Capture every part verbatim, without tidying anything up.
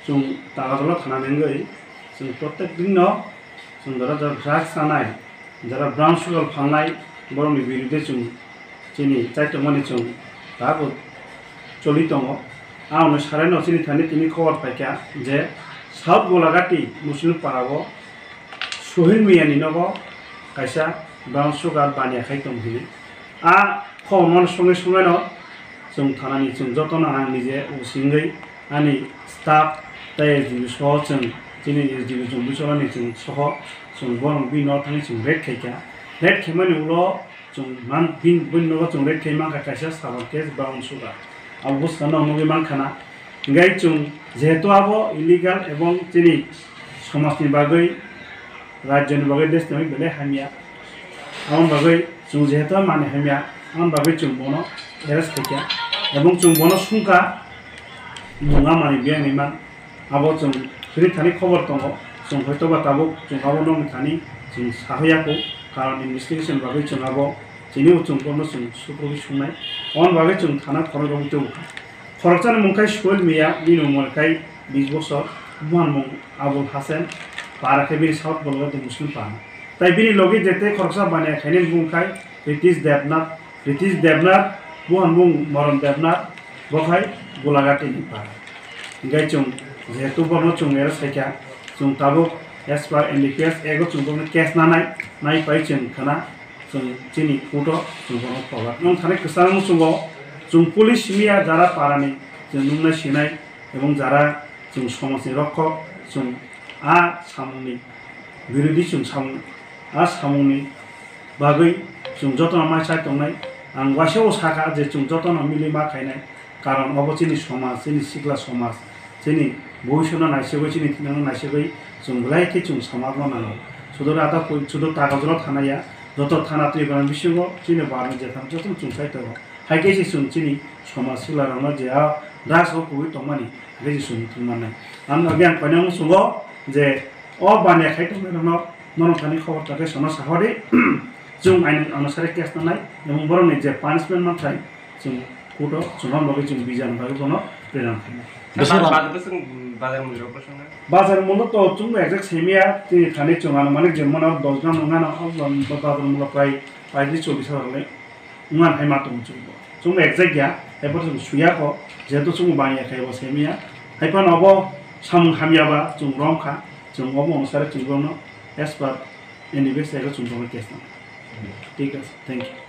जों तागाजला थानानै जों प्रत्येक दिन जों যারা ড্রাগস আনায় যারা ব্রাউন সুগার ফানनाय বরंनि বিরুদ্ধে जों जोंनि जायथमानि जों दाबो चलि दङ आंनो साराय नसिनि थानि तिनि खबर पाइका जे साउथ गलाघाटी मुस्लिम पाराव सोहिल मियानि नगो कायसा ब्राउन सुगार बानियाखै दंहैयो आ खमन संगे संगे न जों थानानि जों जतन आं निजे उसिङै आंनि स्टाफ दाय जिबि सह जों दिनै जिबि जों बिसरानि जों सह जों बरं बिन थांनि जों रेड खायका रेड खेमानि उलो जों मान बिन बिन नगो जों रेड खेमा कायसा साबन केस ब्राउन सुगार अब बुस्थानो नगे मानखाना गाय जों जेहेतु आबो इलिगाल एवं दिनै समाजनि बागै राज्यनि बागै देशनि बेले हामिया आं बागै जों जेहेतु माने हामिया आं बागै जों बनो एरेस्ट खायका एवं जों बनो सुंका नङा माने बियानिमान आबो जों जुदि थानि खबर दङ जों हयतो बाताबो जों आबो नङ थानि जों साहैयाखौ कारण इनभेस्टिगेशन बागै जों आबो जिनि जों बनो जों सुप्रबि सुनाय अन बागै जों थाना खरगम जों खरचान मुंखाय सोहिल मिया बिनु मरखाय बीस बছর बुहान मुं आबुल हासेन पाराखै बे साउथ गलाघाटी मुस्लिम पारा ताई बिनि लगे जेते खरचा बानाय खायने बुंखाय रितिश देबनाथ रितिश देबनाथ बुहान मुं मरन देबनाथ बखाय गलाघाटी नि पारा गाय जों जेहेतु बनो जों एरा सायका जों ताबो एस पार एनडीपीएस एगो जों बनो केस नानाय नाय पाइ जों खाना जों जिनि फटो जों बनो पावा नों थाने कसां सुंगो जों पुलिस मिया जारा पारानि जों नुनाय सिनाय एवं जारा जों समाजनि रक्षक जों आ सामुनि बिरोधी जों सामु आ सामुनि बागै जों जतन माइसा दंनाय आं वासेव साखा जे जों जतन मिलि मा खायनाय कारण अबचिनि समाज जिनि सिगला समाज जिनि भविष्यना नायसेबै जिनि थिनानो नायसेबै जों लायके जों समाजमा नांगौ सुदर आदा सुदर तागाजला थानाया जत थाना त्रिबान बिसंग जिनि बारनि जेथाम जतन जों साइतो हाइकेसि जों जिनि समाज सिगलारावनो जे आ ड्राग्स हो कोइ तमानि गेजि सुनि थुमानाय आं अगियान पानाव सुंगो जे अ बानिया खायतो मेरनो नन थानि खबर थाके सना साहरे जों आइन अनुसारे केस नानाय एवं बरंनि जे पानिशमेन्ट माथाय जों कोर्टआव जों बागै जों बिजान बागै बनो प्रेरण खालामो बाजार मूल्य तो तुम एक्जेक्ट सेमिया तिनि थानि जों आनो माने जेमना दस ग्राम नङा ना बाजार मूल्य प्राय पैंतीस चौबीस हरले उमान हाय मातो जों जों एक्जेक्ट गया एपर जों सुया को जेहेतु जों बानिया खायबो सेमिया हायफान अब साम हामियाबा जों रमखा जों अब अनुसारे जों बनो एस पर एनिवेस एगो जों बनो केस ना ठीक है थैंक यू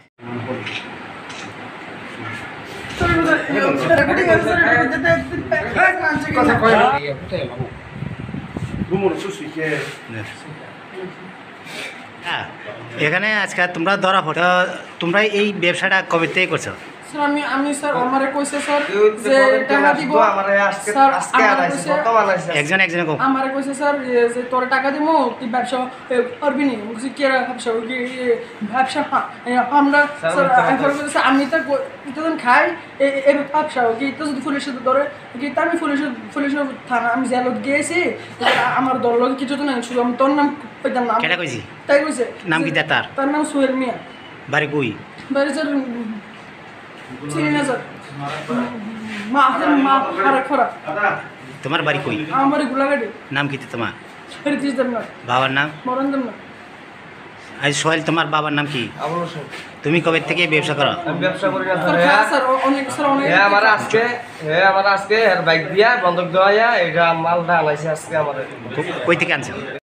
এখানে আজকে তোমরা ধরা পড়ো তোমরা এই ব্যবসাটা কবে থেকে করছো স্যার আমি আমি স্যার আমারে কইছে স্যার যে টাকা দিব আমারে আজকে আজকে আইছে বর্তমান আইছে একজন একজন কো আমারে কইছে স্যার যে তোর টাকা দিমু তুই ব্যবসা করবি নি মুজি কি ব্যবসা কি ব্যবসা আমরা স্যার এখন কইছে আমি তো ইতদিন খাই এই ব্যবসা কি তো যদি পুলিশ ধরে কি আমি পুলিশ পুলিশ থানা আমি জেলত গেছি আমার দল লোক কিছু তো না শুধু আমি তোর নাম কইতাম না কেডা কইছি তাই কইছে নাম কি তার তার নাম সোহেল মিয়া বাড়ি কই বাড়ি স্যার শ্রীনগর মা মা আরে খরা তোমার বাড়ি কই আমার গোলাঘাটি নাম কি তোমার রিতিশ দেবনাথ বাবার নাম মরণ দেবনাথ আই সোহেল তোমার বাবার নাম কি আবুল হোসেন তুমি কবে থেকে ব্যবসা করো আমি ব্যবসা করি না স্যার অনেক স্যার অনেক হ্যাঁ আমার আজকে হ্যাঁ আমার আজকে এর বাইক দিয়া বন্ধক দেওয়া এটা মালটা আনাইছে আজকে আমাদের কই থেকে আনছো